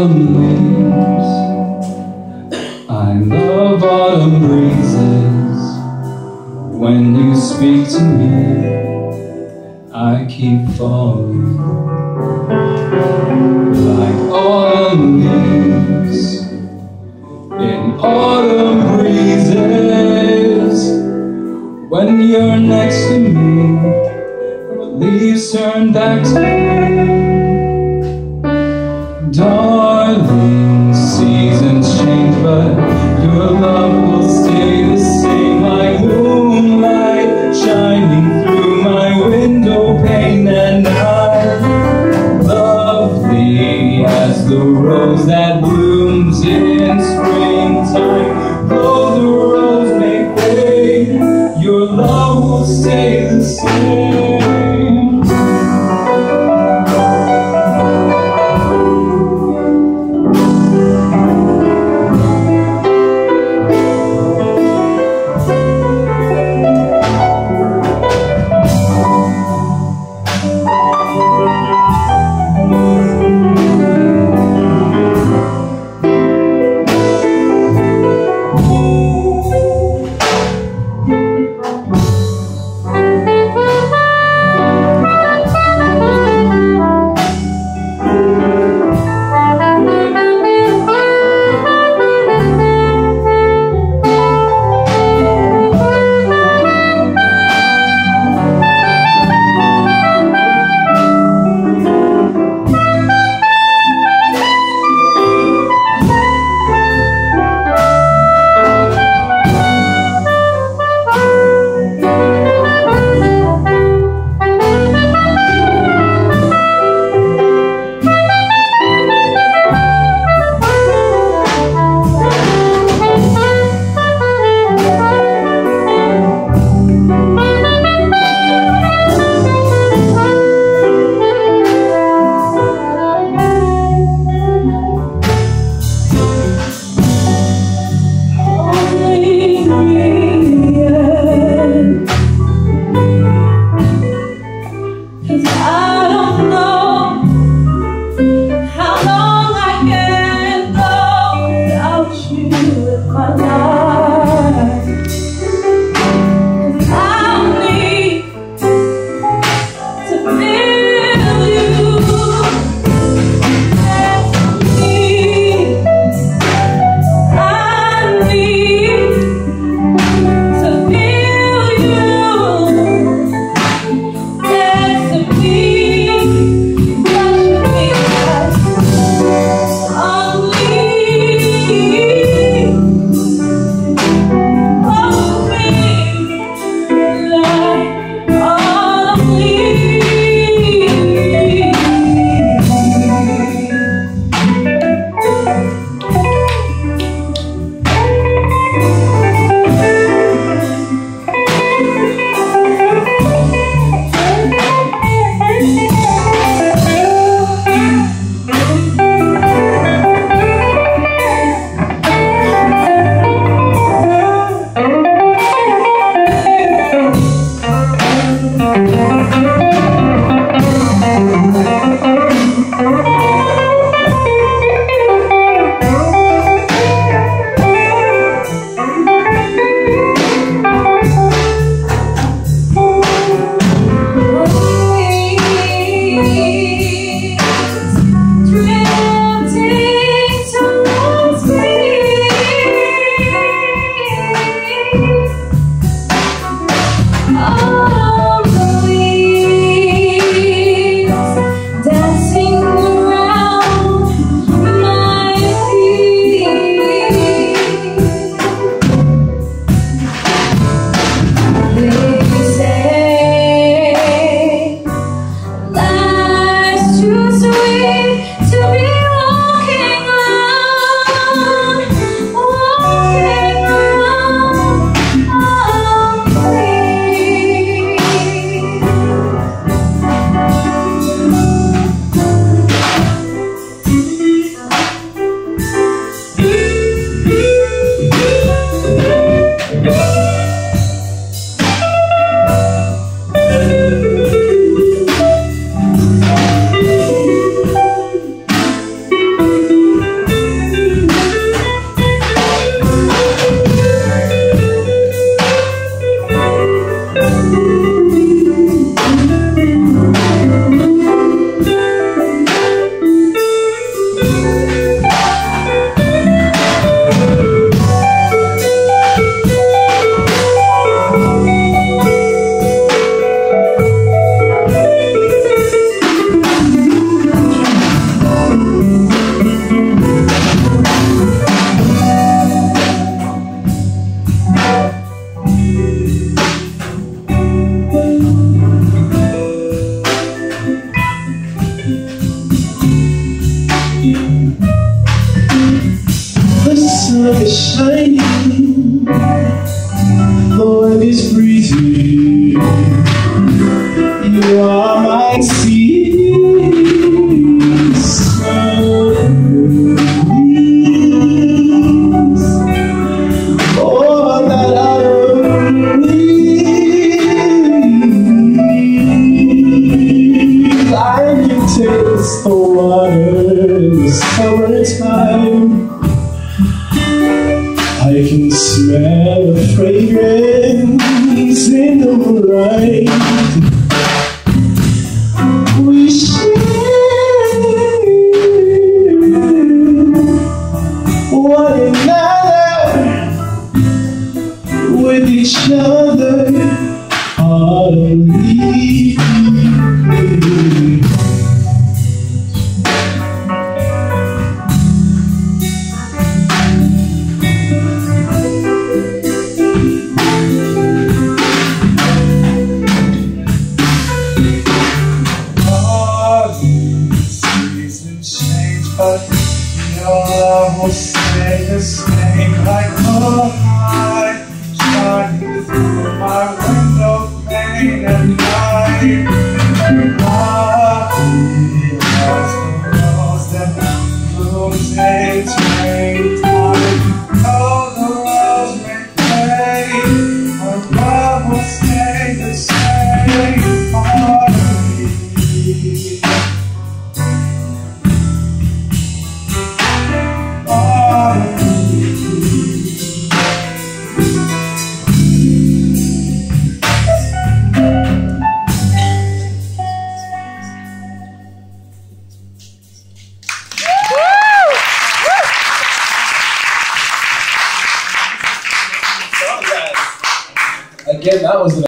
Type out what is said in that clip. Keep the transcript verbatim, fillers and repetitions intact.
autumn leaves. I love autumn breezes. When you speak to me, I keep falling. Like autumn leaves in autumn breezes. When you're next to me, the leaves turn back to me. Darling, seasons change, but your love will stay the same. Like moonlight shining through my window pane at night. Lovely as the rose that blooms in springtime. Though the rose may fade, your love will stay the same. eternity. You are my peace, all that I need. I can taste the water in the summertime. I can smell the fragrance in the moonlight. We share one another with each other all of me. But your love will stay the same, like moonlight shining through my window pane at night. Lovely as the rose that blooms in springtime. Oh, the rose may fade, our love will stay the same for me. Again, that was an